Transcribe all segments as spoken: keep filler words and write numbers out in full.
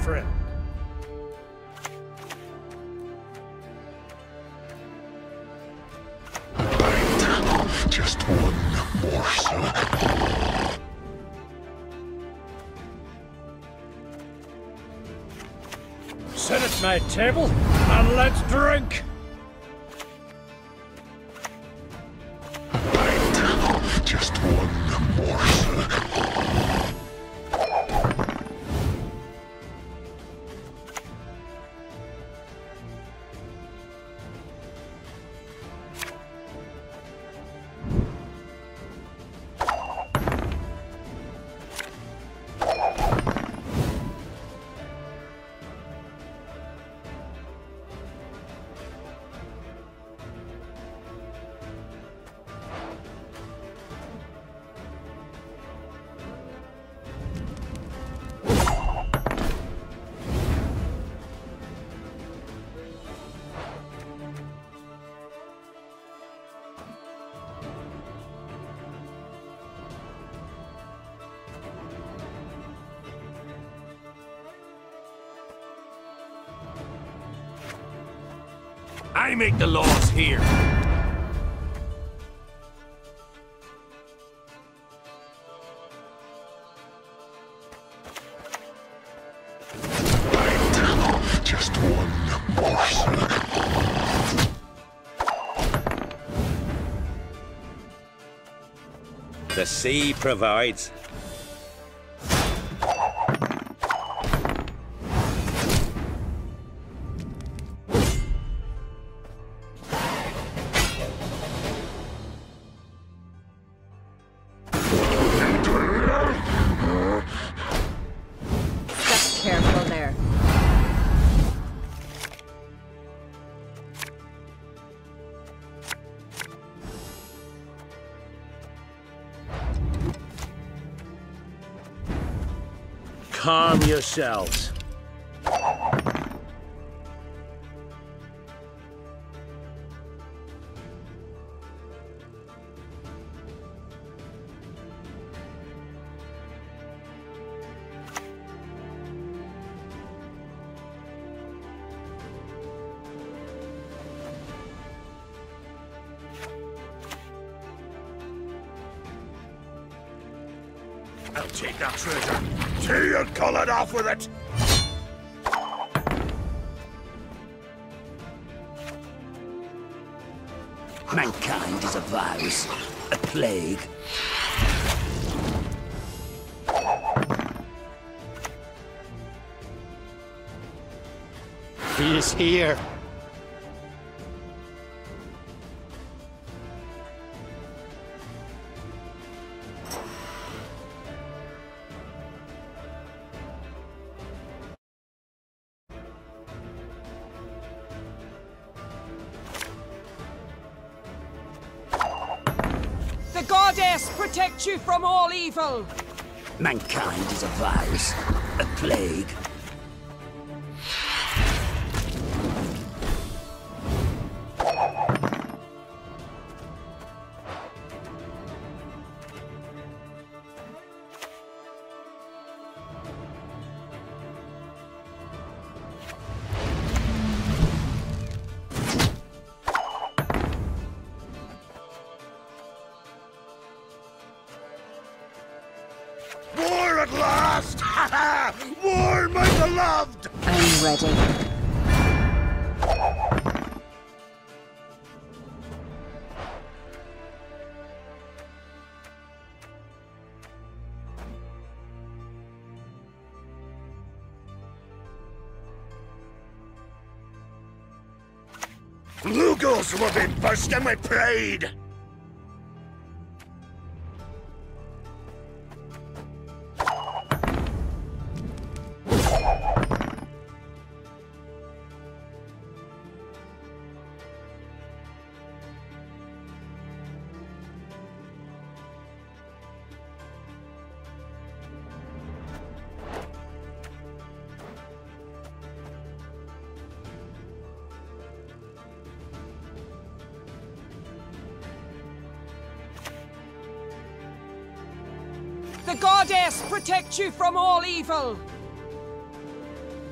friend. Right. Just one morsel. Sit at my table and let's drink. Right. Just one morsel. I make the laws here. Right. Just one morsel. The sea provides. Careful there. Calm yourselves. I'll take that treasure. Till you call it off with it! Mankind is a virus, a plague. He is here. The goddess protect you from all evil! Mankind is a virus, a plague. War at last! Ha ha! War, my beloved! I'm ready. Lugos will be bursting my pride! The goddess protect you from all evil!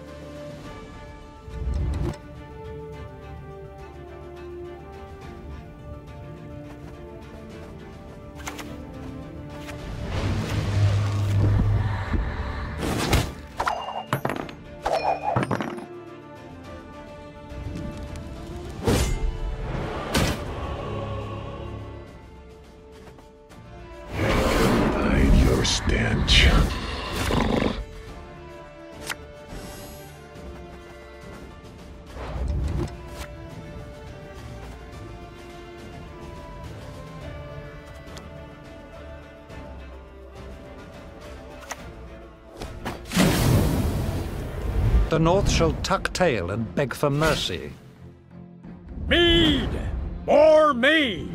stench. The North shall tuck tail and beg for mercy. Mead! More mead!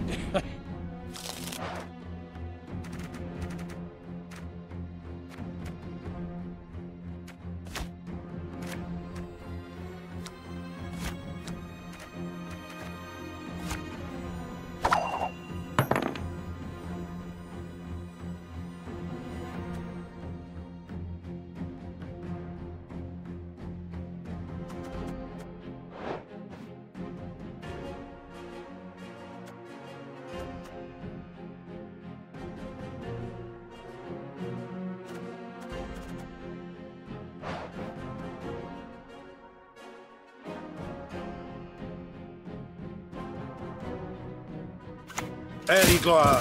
There you go.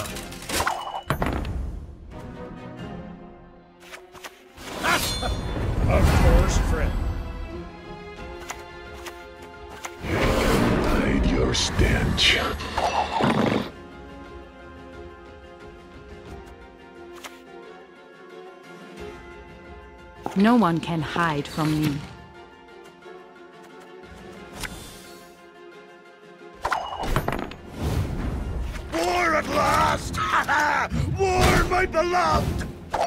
Of course, friend. Hide your stench. No one can hide from me. War at last! Ha ha! War, my beloved!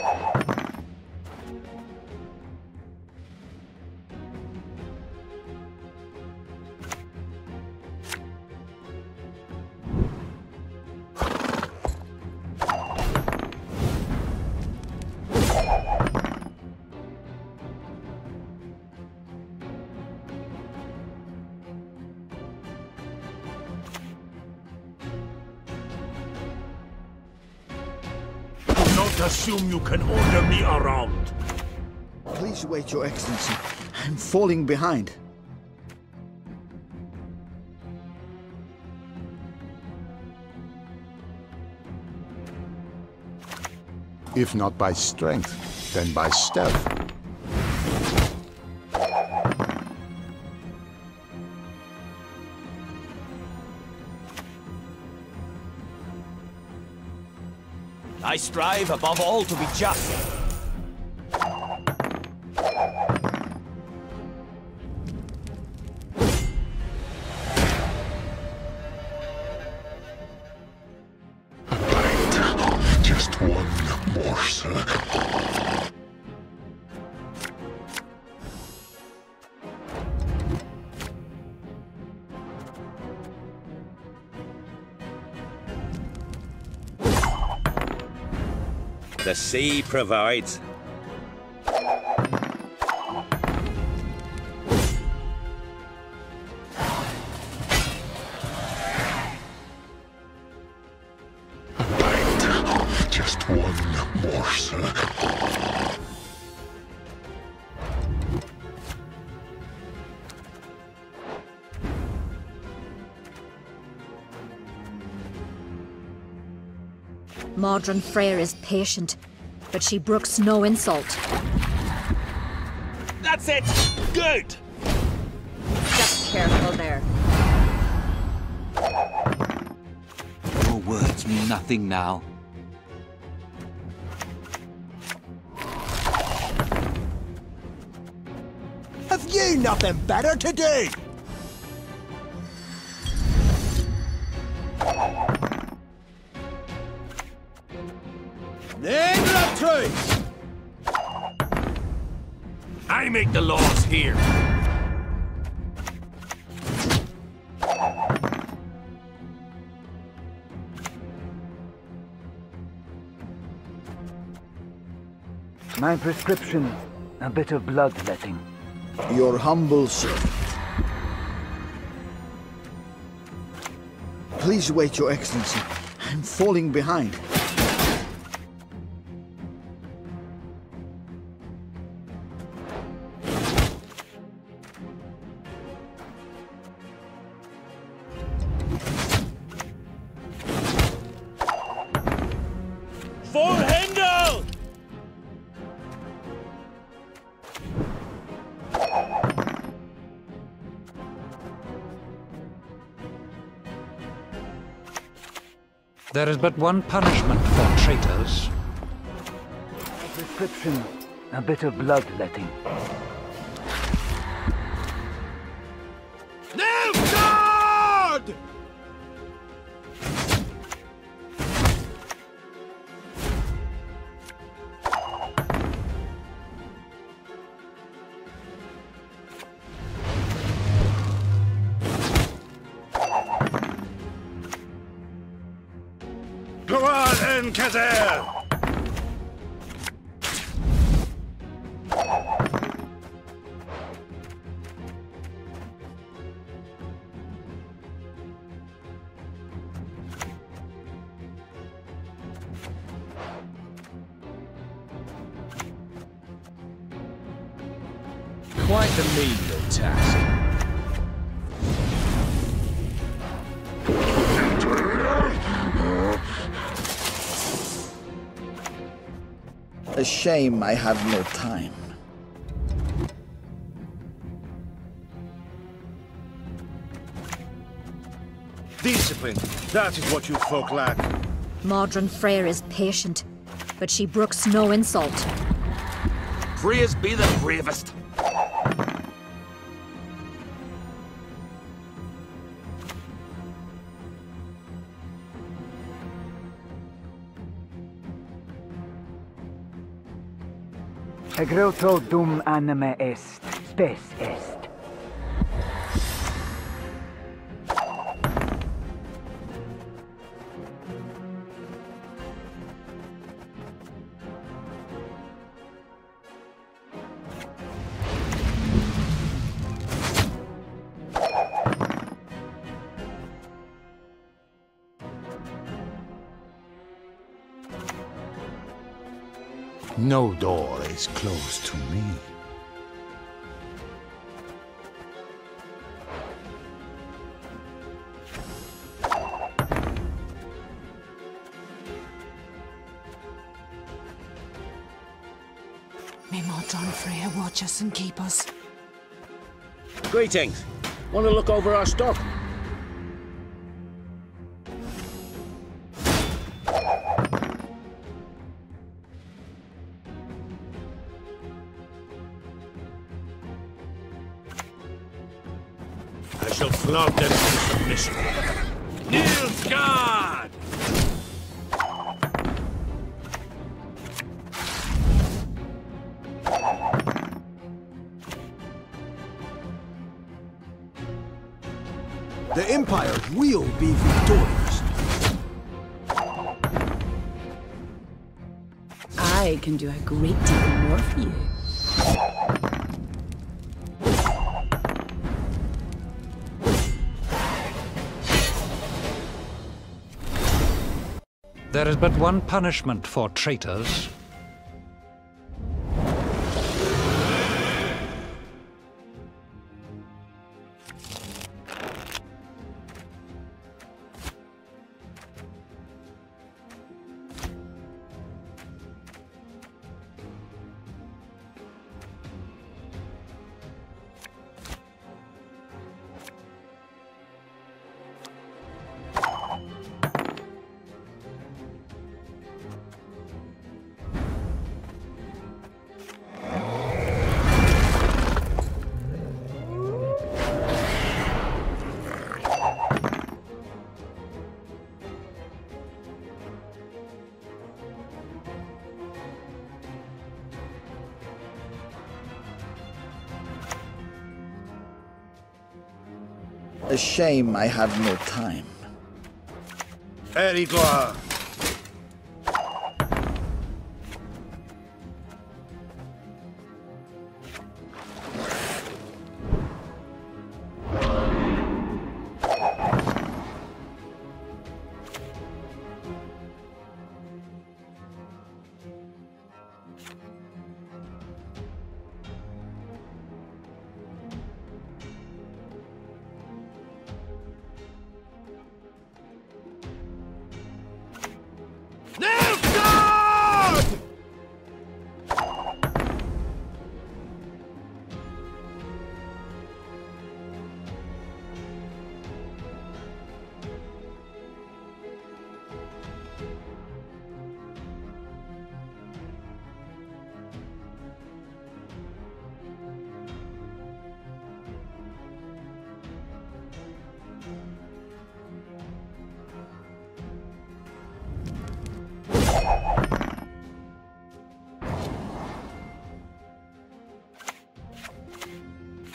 Assume you can order me around. Please wait, Your Excellency. I'm falling behind. If not by strength, then by stealth. I strive above all to be just. Right. Just one more circle. The sea provides. Right. Just one more circle. Modron Freyr is patient, but she brooks no insult. That's it! Good! Just careful there. Your words mean nothing now. Have you nothing better to do? Name the truth! I make the laws here. My prescription, a bit of bloodletting. Your humble servant. Please wait, Your Excellency. I'm falling behind. Full handle! There is but one punishment for traitors. Prescription, a bit of bloodletting. Nilfgaard! Gwent and Kazer! Quite the menial task. A shame I have no time. Discipline, that is what you folk lack. Modron Freyr is patient, but she brooks no insult. Praise be the bravest. Egreto dum anime est, spes est. No door is closed to me. May Modron Freyr watch us and keep us. Greetings. Want to look over our stock? I shall flog them into submission. Nilfgaard! The Empire will be victorious. I can do a great deal more for you. There is but one punishment for traitors. A shame I have no time. Erigua.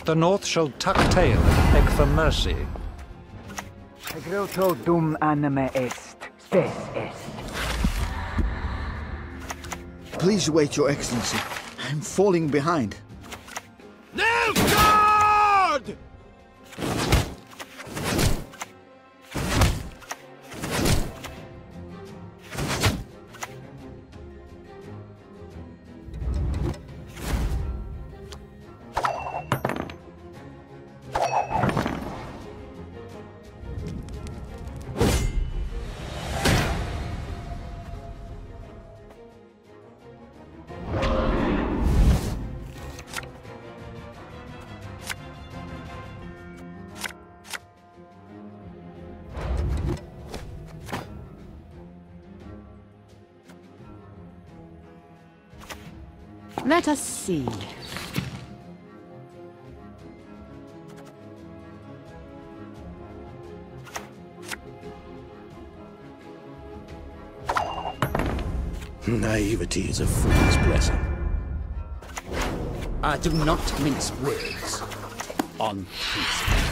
The North shall tuck tail and beg for mercy. Egreto dum anima est, spes est. Please wait, Your Excellency. I'm falling behind. Nilfgaard! Let us see. Naivety is a fool's blessing. I do not mince words on principle.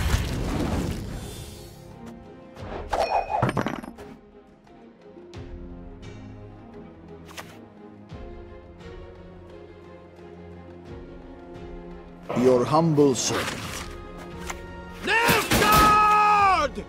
Your humble servant. Nilfgaard!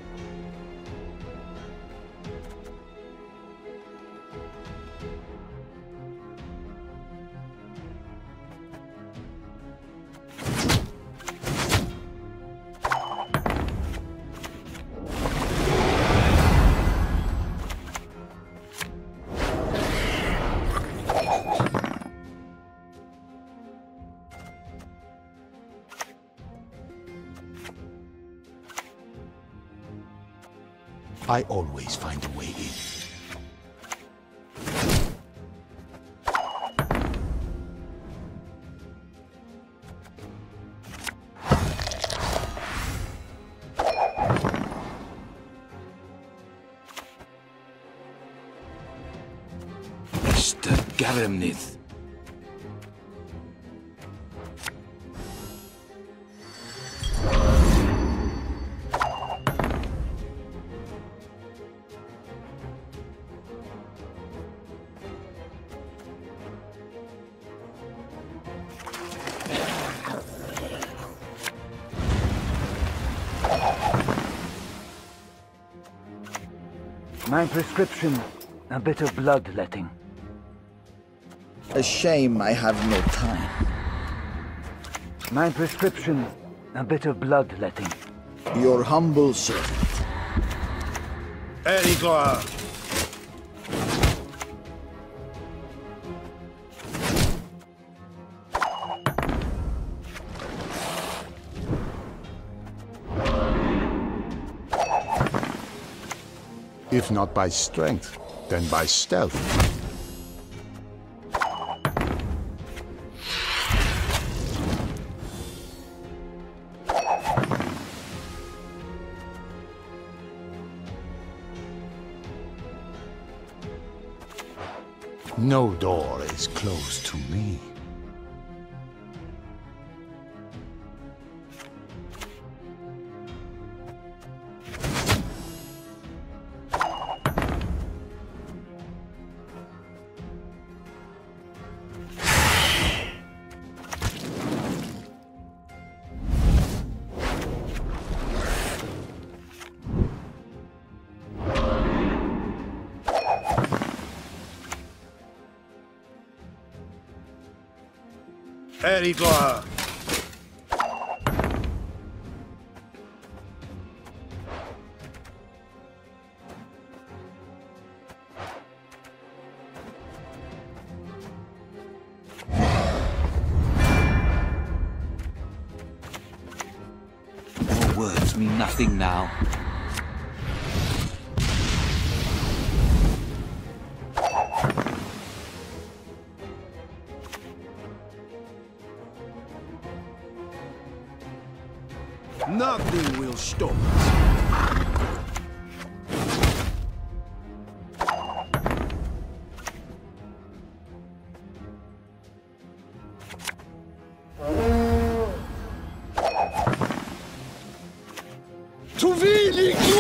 I always find a way in. Mister Garamnith. My prescription, a bit of bloodletting. A shame I have no time. My prescription, a bit of bloodletting. Your humble servant. Erigor! If not by strength, then by stealth. No door is closed to me. Erigor! Your words mean nothing now. Nothing will stop us. Zu wenig